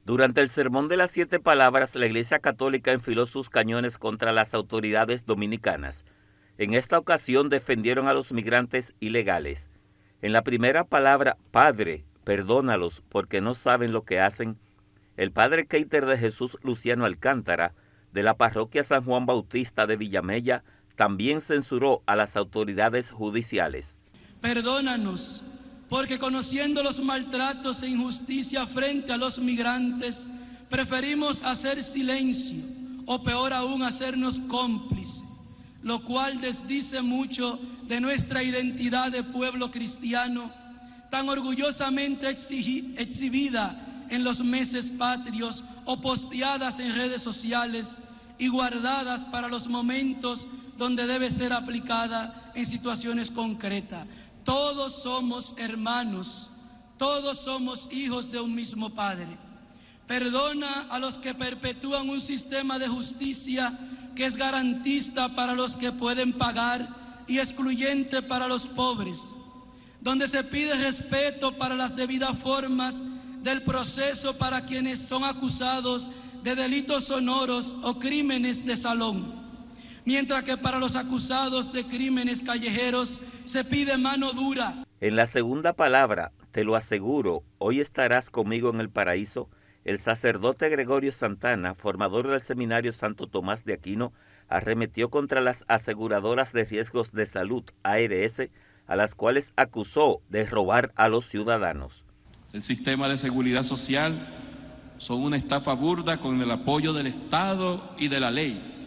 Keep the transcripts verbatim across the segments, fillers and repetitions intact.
Durante el Sermón de las Siete Palabras, la Iglesia Católica enfiló sus cañones contra las autoridades dominicanas. En esta ocasión defendieron a los migrantes ilegales. En la primera palabra, Padre, perdónalos porque no saben lo que hacen, el padre Keiter de Jesús Luciano Alcántara, de la parroquia San Juan Bautista de Villamella, también censuró a las autoridades judiciales. Perdónanos, porque conociendo los maltratos e injusticia frente a los migrantes, preferimos hacer silencio, o peor aún, hacernos cómplices, lo cual desdice mucho de nuestra identidad de pueblo cristiano, tan orgullosamente exhibida en los meses patrios o posteadas en redes sociales y guardadas para los momentos donde debe ser aplicada en situaciones concretas. Todos somos hermanos, todos somos hijos de un mismo Padre. Perdona a los que perpetúan un sistema de justicia que es garantista para los que pueden pagar y excluyente para los pobres, donde se pide respeto para las debidas formas del proceso para quienes son acusados de delitos sonoros o crímenes de salón, mientras que para los acusados de crímenes callejeros se pide mano dura. En la segunda palabra, te lo aseguro, hoy estarás conmigo en el paraíso, el sacerdote Gregorio Santana, formador del Seminario Santo Tomás de Aquino, arremetió contra las aseguradoras de riesgos de salud, A R S, a las cuales acusó de robar a los ciudadanos. El sistema de seguridad social son una estafa burda con el apoyo del Estado y de la ley.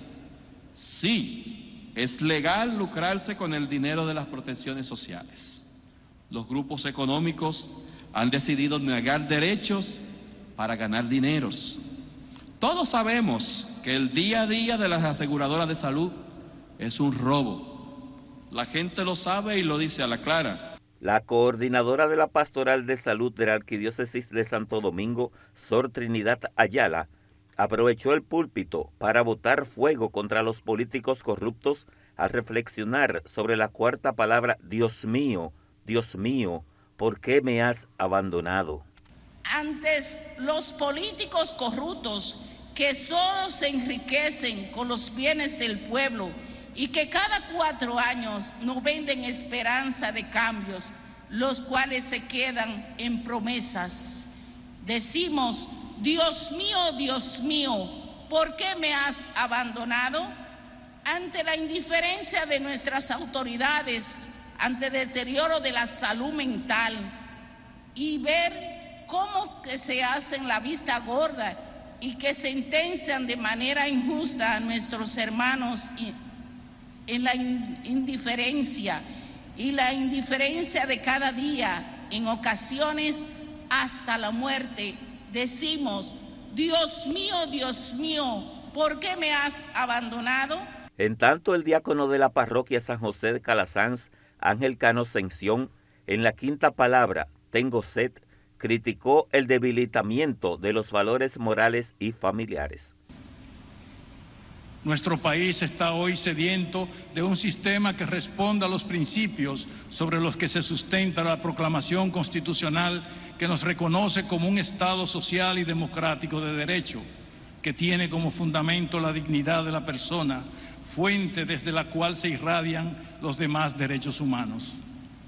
Sí, es legal lucrarse con el dinero de las protecciones sociales. Los grupos económicos han decidido negar derechos para ganar dineros. Todos sabemos que el día a día de las aseguradoras de salud es un robo. La gente lo sabe y lo dice a la clara. La coordinadora de la Pastoral de Salud de la Arquidiócesis de Santo Domingo, Sor Trinidad Ayala, aprovechó el púlpito para botar fuego contra los políticos corruptos al reflexionar sobre la cuarta palabra, Dios mío, Dios mío, ¿por qué me has abandonado? Antes, los políticos corruptos que solo se enriquecen con los bienes del pueblo y que cada cuatro años nos venden esperanza de cambios, los cuales se quedan en promesas. Decimos, Dios mío, Dios mío, ¿por qué me has abandonado? Ante la indiferencia de nuestras autoridades, ante el deterioro de la salud mental y ver cómo que se hacen la vista gorda y que sentencian de manera injusta a nuestros hermanos en la indiferencia y la indiferencia de cada día, en ocasiones hasta la muerte, decimos, Dios mío, Dios mío, ¿por qué me has abandonado? En tanto, el diácono de la parroquia San José de Calasanz, Ángel Cano Sención, en la quinta palabra, tengo sed, criticó el debilitamiento de los valores morales y familiares. Nuestro país está hoy sediento de un sistema que responda a los principios sobre los que se sustenta la proclamación constitucional que nos reconoce como un Estado social y democrático de derecho, que tiene como fundamento la dignidad de la persona, fuente desde la cual se irradian los demás derechos humanos.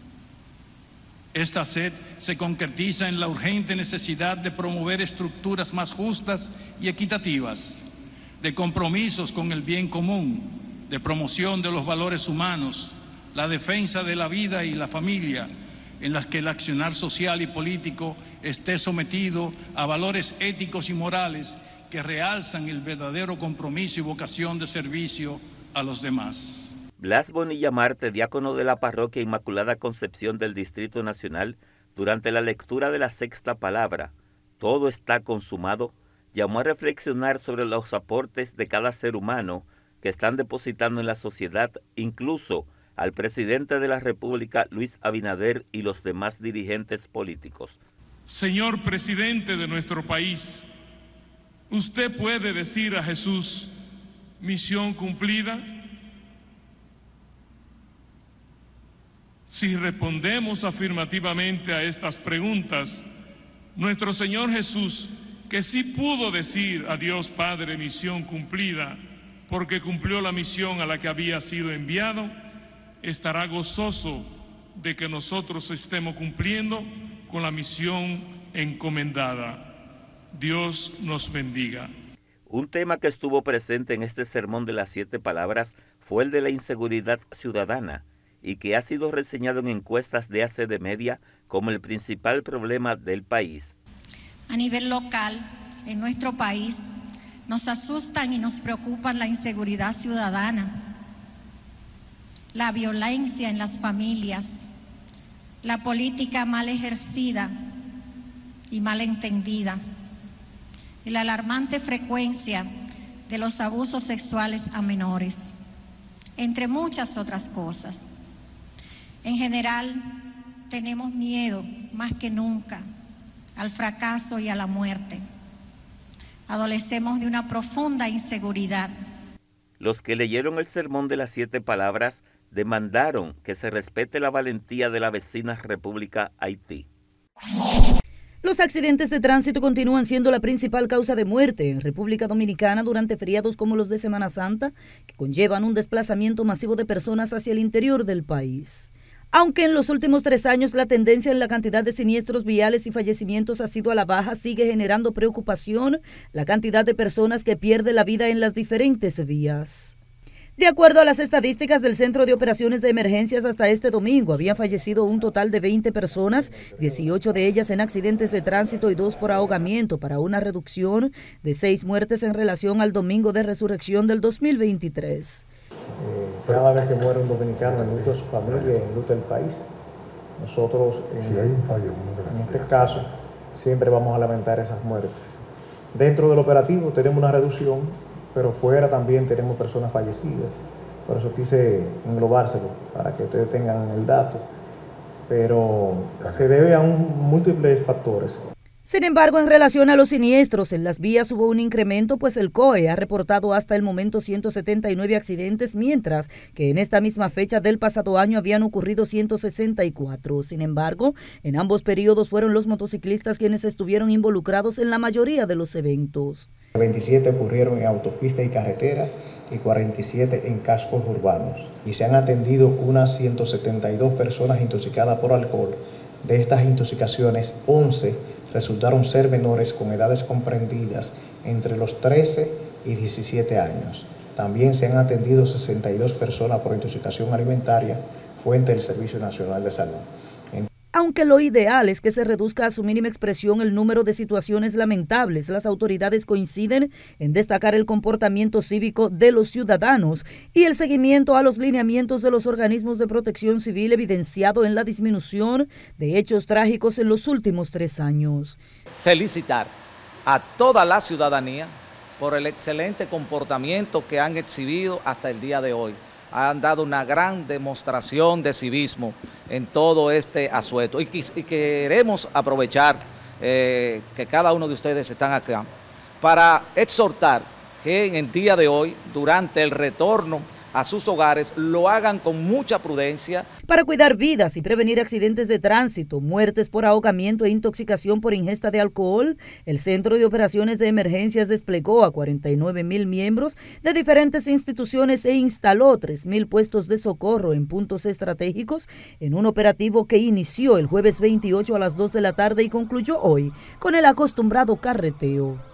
Esta sed se concretiza en la urgente necesidad de promover estructuras más justas y equitativas, de compromisos con el bien común, de promoción de los valores humanos, la defensa de la vida y la familia, en las que el accionar social y político esté sometido a valores éticos y morales que realzan el verdadero compromiso y vocación de servicio a los demás. Blas Bonilla Marte, diácono de la parroquia Inmaculada Concepción del Distrito Nacional, durante la lectura de la sexta palabra, todo está consumado, llamó a reflexionar sobre los aportes de cada ser humano que están depositando en la sociedad, incluso al presidente de la República, Luis Abinader, y los demás dirigentes políticos. Señor presidente de nuestro país, ¿usted puede decir a Jesús, misión cumplida? Si respondemos afirmativamente a estas preguntas, nuestro Señor Jesús que sí pudo decir a Dios Padre, misión cumplida, porque cumplió la misión a la que había sido enviado, estará gozoso de que nosotros estemos cumpliendo con la misión encomendada. Dios nos bendiga. Un tema que estuvo presente en este sermón de las siete palabras fue el de la inseguridad ciudadana y que ha sido reseñado en encuestas de A C D Media como el principal problema del país. A nivel local, en nuestro país, nos asustan y nos preocupan la inseguridad ciudadana, la violencia en las familias, la política mal ejercida y mal entendida, y la alarmante frecuencia de los abusos sexuales a menores, entre muchas otras cosas. En general, tenemos miedo, más que nunca, al fracaso y a la muerte. Adolecemos de una profunda inseguridad. Los que leyeron el sermón de las siete palabras demandaron que se respete la valentía de la vecina República Haití. Los accidentes de tránsito continúan siendo la principal causa de muerte en República Dominicana durante feriados como los de Semana Santa, que conllevan un desplazamiento masivo de personas hacia el interior del país. Aunque en los últimos tres años la tendencia en la cantidad de siniestros viales y fallecimientos ha sido a la baja, sigue generando preocupación la cantidad de personas que pierde la vida en las diferentes vías. De acuerdo a las estadísticas del Centro de Operaciones de Emergencias, hasta este domingo habían fallecido un total de veinte personas, dieciocho de ellas en accidentes de tránsito y dos por ahogamiento, para una reducción de seis muertes en relación al domingo de resurrección del dos mil veintitrés. Eh, cada vez que muere un dominicano, enluta a su familia, enluta el país. Nosotros, en, si hay un fallo, en este caso, siempre vamos a lamentar esas muertes. Dentro del operativo tenemos una reducción, pero fuera también tenemos personas fallecidas. Por eso quise englobárselo, para que ustedes tengan el dato. Pero se debe a un, múltiples factores. Sin embargo, en relación a los siniestros, en las vías hubo un incremento, pues el C O E ha reportado hasta el momento ciento setenta y nueve accidentes, mientras que en esta misma fecha del pasado año habían ocurrido ciento sesenta y cuatro. Sin embargo, en ambos periodos fueron los motociclistas quienes estuvieron involucrados en la mayoría de los eventos. veintisiete ocurrieron en autopista y carretera y cuarenta y siete en cascos urbanos. Y se han atendido unas ciento setenta y dos personas intoxicadas por alcohol. De estas intoxicaciones, once resultaron ser menores con edades comprendidas entre los trece y diecisiete años. También se han atendido sesenta y dos personas por intoxicación alimentaria, fuente del Servicio Nacional de Salud. Aunque lo ideal es que se reduzca a su mínima expresión el número de situaciones lamentables, las autoridades coinciden en destacar el comportamiento cívico de los ciudadanos y el seguimiento a los lineamientos de los organismos de protección civil, evidenciado en la disminución de hechos trágicos en los últimos tres años. Felicitar a toda la ciudadanía por el excelente comportamiento que han exhibido hasta el día de hoy. Han dado una gran demostración de civismo en todo este asueto y, y queremos aprovechar eh, que cada uno de ustedes están acá para exhortar que en el día de hoy, durante el retorno a sus hogares, lo hagan con mucha prudencia. Para cuidar vidas y prevenir accidentes de tránsito, muertes por ahogamiento e intoxicación por ingesta de alcohol, el Centro de Operaciones de Emergencias desplegó a cuarenta y nueve mil miembros de diferentes instituciones e instaló tres mil puestos de socorro en puntos estratégicos en un operativo que inició el jueves veintiocho a las dos de la tarde y concluyó hoy con el acostumbrado carreteo.